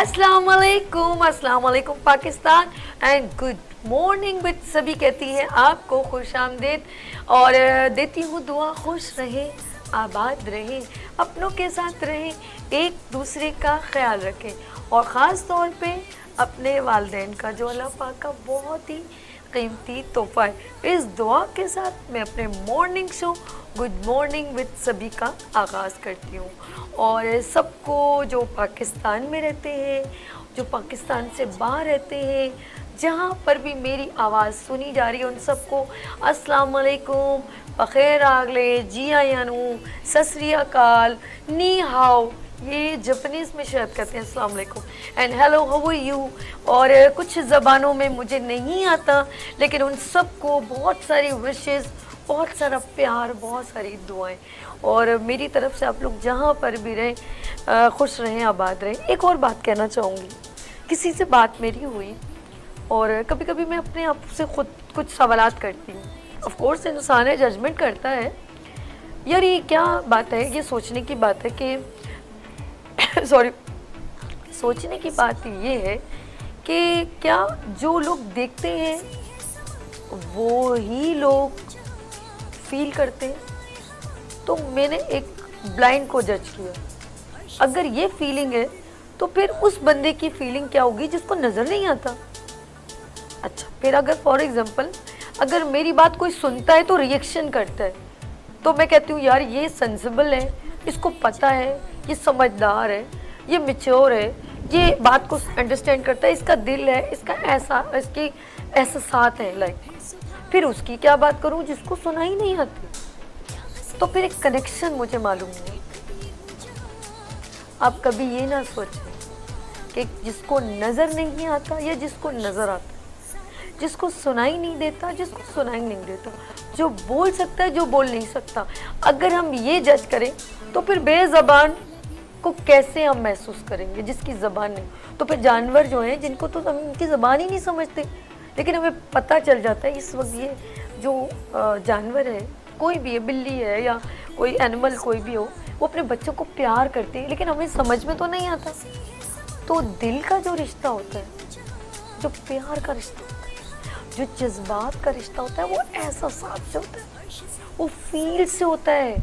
अस्सलाम वालेकुम Pakistan and good morning with सभी कहती हैं आपको खुशामदीद और देती हूँ दुआ। खुश रहें, आबाद रहें, अपनों के साथ रहें, एक दूसरे का ख्याल रखें और ख़ास तौर पे अपने वालिदैन का जो अल्लाह पाक का बहुत ही कीमती तोहफ़ा है। इस दुआ के साथ मैं अपने morning show good morning with सभी का आगाज़ करती हूँ और सबको जो पाकिस्तान में रहते हैं, जो पाकिस्तान से बाहर रहते हैं, जहाँ पर भी मेरी आवाज़ सुनी जा रही है, उन सबको अस्सलाम वालेकुम, बख़ैर आगले, जी आयानू, सत श्री अकाल, नी हाओ, ये जापानीज़ में शायद कहते हैं अस्सलाम वालेकुम, and hello how are you. और कुछ ज़बानों में मुझे नहीं आता, लेकिन उन सबको बहुत सारी विशेज़, बहुत सारा प्यार, बहुत सारी दुआएं और मेरी तरफ से आप लोग जहाँ पर भी रहें खुश रहें, आबाद रहें। एक और बात कहना चाहूँगी, किसी से बात मेरी हुई और कभी कभी मैं अपने आप से खुद कुछ सवालात करती हूँ। ऑफ कोर्स इंसान है, जजमेंट करता है, यार ये क्या बात है, ये सोचने की बात है कि सॉरी, सोचने की बात ये है कि क्या जो लोग देखते हैं वो ही लोग फील करते हैं। तो मैंने एक ब्लाइंड को जज किया, अगर ये फीलिंग है तो फिर उस बंदे की फीलिंग क्या होगी जिसको नज़र नहीं आता। अच्छा, फिर अगर फॉर एग्जांपल अगर मेरी बात कोई सुनता है तो रिएक्शन करता है, तो मैं कहती हूँ यार ये सेंसिबल है, इसको पता है, ये समझदार है, ये मैच्योर है, ये बात को अंडरस्टैंड करता है, इसका दिल है, इसका इसकी एहसास है लाइक। फिर उसकी क्या बात करूं जिसको सुना ही नहीं आती। तो फिर एक कनेक्शन मुझे मालूम नहीं। आप कभी ये ना सोचें कि जिसको नज़र नहीं आता या जिसको नज़र आता, जिसको सुनाई नहीं देता, जिसको सुनाई नहीं देता, जो बोल सकता है, जो बोल नहीं सकता, अगर हम ये जज करें तो फिर बेज़बान को कैसे हम महसूस करेंगे जिसकी ज़बान नहीं। तो फिर जानवर जो हैं जिनको तो हम उनकी ज़बान ही नहीं समझते, लेकिन हमें पता चल जाता है इस वक्त ये जो जानवर है, कोई भी है, बिल्ली है या कोई एनिमल कोई भी हो, वो अपने बच्चों को प्यार करते हैं, लेकिन हमें समझ में तो नहीं आता। तो दिल का जो रिश्ता होता है, जो प्यार का रिश्ता होता है, जो जज्बात का रिश्ता होता है, वो एहसास से होता है, वो फील से होता है।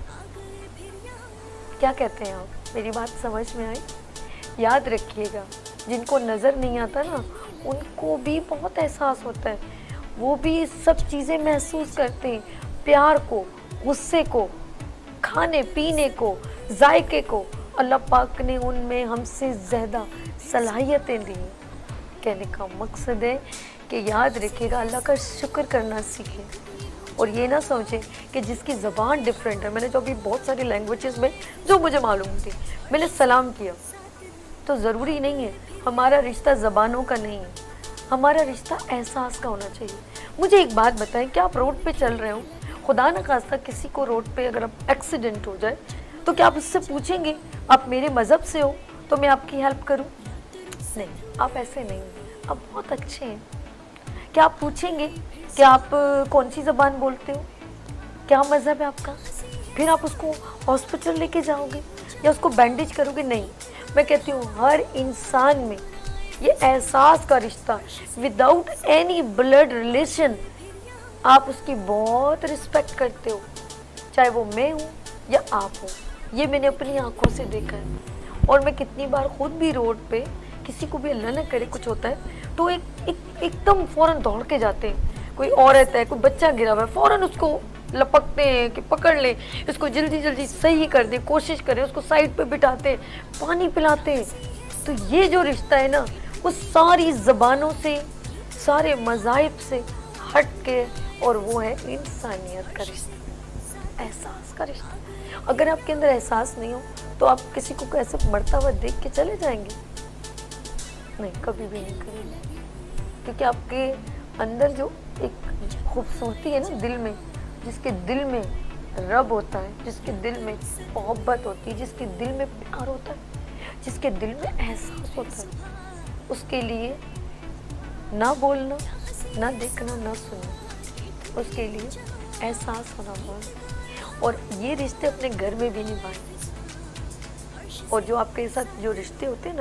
क्या कहते हैं आप? मेरी बात समझ में आई? याद रखिएगा, जिनको नज़र नहीं आता ना, उनको भी बहुत एहसास होता है, वो भी सब चीज़ें महसूस करते हैं, प्यार को, गुस्से को, खाने पीने को, जायके को। अल्लाह पाक ने उनमें हमसे ज़्यादा सलाहियतें दी। कहने का मकसद है कि याद रखिएगा, अल्लाह का शुक्र करना सीखें और ये ना सोचें कि जिसकी ज़बान डिफरेंट है। मैंने जो अभी बहुत सारी लैंग्वेजेस में जो मुझे मालूम थी मैंने सलाम किया, तो ज़रूरी नहीं है हमारा रिश्ता ज़बानों का नहीं है, हमारा रिश्ता एहसास का होना चाहिए। मुझे एक बात बताएं, क्या आप रोड पे चल रहे हो, खुदा न खास्ता किसी को रोड पे अगर आप एक्सीडेंट हो जाए, तो क्या आप उससे पूछेंगे आप मेरे मज़हब से हो तो मैं आपकी हेल्प करूं? नहीं, आप ऐसे नहीं हैं, आप बहुत अच्छे हैं। क्या आप पूछेंगे कि आप कौन सी ज़बान बोलते हो, क्या मज़हब है आपका? फिर आप उसको हॉस्पिटल लेके जाओगे या उसको बैंडेज करोगे? नहीं। मैं कहती हूँ हर इंसान में ये एहसास का रिश्ता, विदाउट एनी ब्लड रिलेशन, आप उसकी बहुत रिस्पेक्ट करते हो, चाहे वो मैं हूँ या आप हो। ये मैंने अपनी आंखों से देखा है और मैं कितनी बार खुद भी रोड पे किसी को भी अल्लाह न करे कुछ होता है तो एकदम फ़ौरन दौड़ के जाते हैं। कोई औरत है, कोई बच्चा गिरा हुआ है, फ़ौरन उसको लपकते हैं कि पकड़ लें, इसको जल्दी जल्दी सही कर दें, कोशिश करें, उसको साइड पे बिठाते, पानी पिलाते हैं। तो ये जो रिश्ता है ना, वो सारी ज़बानों से, सारे मज़ाहिब से हट के, और वो है इंसानियत का रिश्ता, एहसास का रिश्ता। अगर आपके अंदर एहसास नहीं हो तो आप किसी को कैसे मरता हुआ देख के चले जाएंगे? नहीं, कभी भी नहीं करेंगे, क्योंकि आपके अंदर जो एक खूबसूरती है ना दिल में, जिसके दिल में रब होता है, जिसके दिल में मोहब्बत होती है, जिसके दिल में प्यार होता है, जिसके दिल में एहसास होता है, उसके लिए ना बोलना, ना देखना, ना सुनना, उसके लिए एहसास होना बहुत। और ये रिश्ते अपने घर में भी निभाएं, और जो आपके साथ जो रिश्ते होते हैं ना,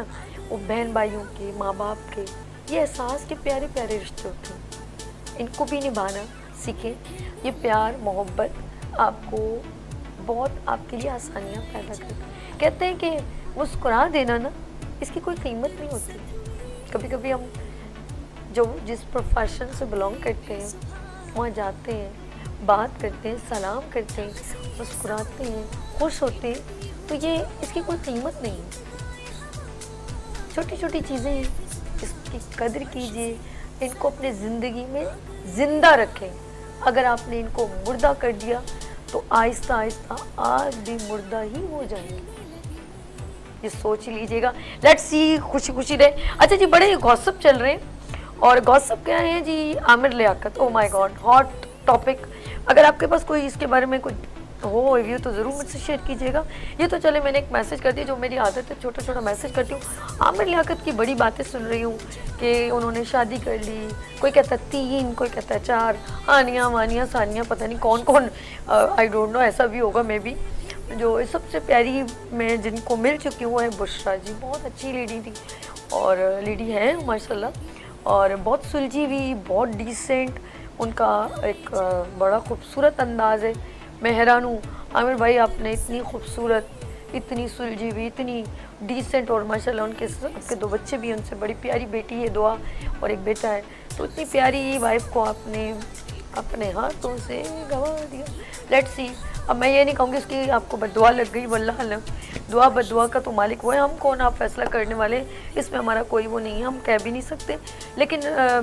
वो बहन भाइयों के, माँ बाप के, ये एहसास के प्यारे प्यारे रिश्ते होते हैं, इनको भी निभाना सीखें। ये प्यार मोहब्बत आपको बहुत आपके लिए आसानियाँ पैदा करते। कहते हैं कि मुस्कुरा देना ना, इसकी कोई कीमत नहीं होती। कभी कभी हम जो जिस प्रोफेशन से बिलोंग करते हैं वहाँ जाते हैं, बात करते हैं, सलाम करते हैं, मुस्कुराते हैं, खुश होते हैं, तो ये इसकी कोई कीमत नहीं है। छोटी छोटी चीज़ें हैं, इसकी कदर कीजिए, इनको अपने ज़िंदगी में ज़िंदा रखें। अगर आपने इनको मुर्दा कर दिया तो आहिस्ता आहिस्ता आप भी मुर्दा ही हो जाएंगे। ये सोच लीजिएगा। लेट्स सी, खुशी खुशी रहे। अच्छा जी, बड़े गॉसिप चल रहे हैं, और गॉसिप क्या है जी, Aamir Liaquat. Oh my god, hot topic. अगर आपके पास कोई इसके बारे में कुछ हो रिव्यू तो ज़रूर मुझसे शेयर कीजिएगा। ये तो चले, मैंने एक मैसेज कर दिया, जो मेरी आदत है छोटा छोटा मैसेज करती हूँ। आमिर लियाकत की बड़ी बातें सुन रही हूँ कि उन्होंने शादी कर ली, कोई कहता 3, कोई कहता 4, हानिया वानिया सानिया, पता नहीं कौन कौन, आई डोंट नो, ऐसा भी होगा मे बी। जो सबसे प्यारी मैं जिनको मिल चुकी हूँ है बुशरा जी, बहुत अच्छी लेडी थी और लेडी है माशाल्लाह, और बहुत सुलझी हुई, बहुत डिसेंट, उनका एक बड़ा खूबसूरत अंदाज़ है। मैं हैरान हूँ आमिर भाई, आपने इतनी खूबसूरत, इतनी सुलझी हुई, इतनी डिसेंट, और माशाल्लाह उनके आपके 2 बच्चे भी हैं, उनसे बड़ी प्यारी बेटी है दुआ और एक बेटा है। तो इतनी प्यारी वाइफ को आपने अपने हाथों से गंवा दिया। Let's see. अब मैं ये नहीं कहूँगी उसकी आपको बद्दुआ लग गई, वल्लाह अलम, दुआ बद्दुआ का तो मालिक वो है, हम कौन आप फैसला करने वाले, इसमें हमारा कोई वो नहीं है, हम कह भी नहीं सकते। लेकिन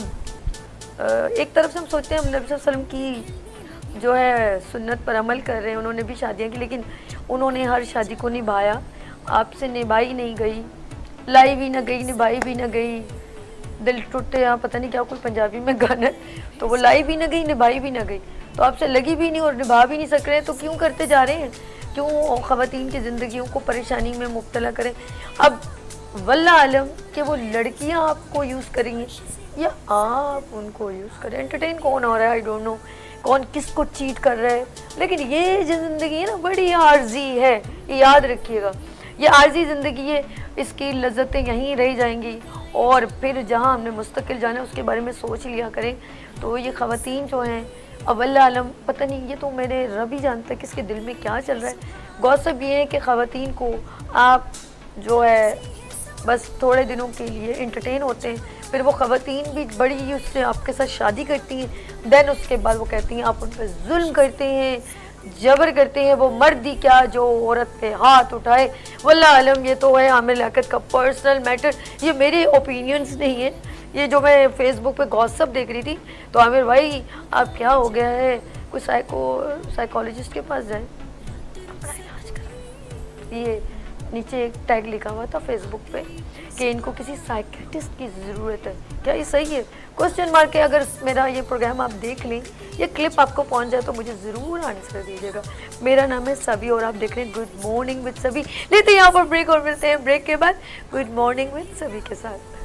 एक तरफ से हम सोचते हैं हम नबी सल्लल्लाहु अलैहि वसल्लम की जो है सुन्नत पर अमल कर रहे हैं, उन्होंने भी शादियाँ की, लेकिन उन्होंने हर शादी को निभाया, आपसे निभाई नहीं गई, लाई भी ना गई, निभाई भी ना गई, दिल टूटे, यहाँ पता नहीं क्या कोई पंजाबी में गाना है, तो वो लाई भी ना गई, निभाई भी ना गई, तो आपसे लगी भी नहीं और निभा भी नहीं सक रहे हैं, तो क्यों करते जा रहे हैं? क्यों ख़वातीन की ज़िंदगियों को परेशानी में मुब्तला करें? अब वल्लाह आलम कि वो लड़कियाँ आपको यूज़ करेंगी या आप उनको यूज़ करें। एंटरटेन कौन हो रहा है, आई डोंट नो, कौन किसको चीट कर रहा है, लेकिन ये जो ज़िंदगी है ना, बड़ी आर्जी है, ये याद रखिएगा। ये आर्जी ज़िंदगी है, इसकी लज्जतें यहीं रह जाएंगी, और फिर जहाँ हमने मुस्तकिल जाना है उसके बारे में सोच लिया करें। तो ये ख़वातीन जो हैं, अब अल्लाह आलम, पता नहीं, ये तो मेरे रब ही जानता है किसके दिल में क्या चल रहा है। गॉसिप ये है कि ख़वातीन को आप जो है बस थोड़े दिनों के लिए एंटरटेन होते हैं, फिर वो ख़वातीन भी बड़ी उससे आपके साथ शादी करती हैं, देन उसके बाद वो कहती हैं आप उन पर जुल्म करते हैं, जबर करते हैं। वो मर्द ही क्या जो औरत पे हाथ उठाए, वल्लाह आलम ये तो है आमिर लियाकत का पर्सनल मैटर, ये मेरे ओपिनियंस नहीं है। ये जो मैं फेसबुक पे गॉसिप देख रही थी, तो आमिर भाई आप क्या हो गया है, कोई साइकोलॉजिस्ट के पास जाए, अपना इलाज करें। ये नीचे एक टैग लिखा हुआ था फेसबुक पे कि इनको किसी साइकेट्रिस्ट की ज़रूरत है। क्या ये सही है? क्वेश्चन मार्क है। अगर मेरा ये प्रोग्राम आप देख लें, ये क्लिप आपको पहुंच जाए तो मुझे ज़रूर आंसर दीजिएगा। मेरा नाम है सभी और आप देख रहे हैं गुड मॉर्निंग विद सभी। लेते हैं यहाँ पर ब्रेक और मिलते हैं ब्रेक के बाद गुड मॉर्निंग विद सभी के साथ।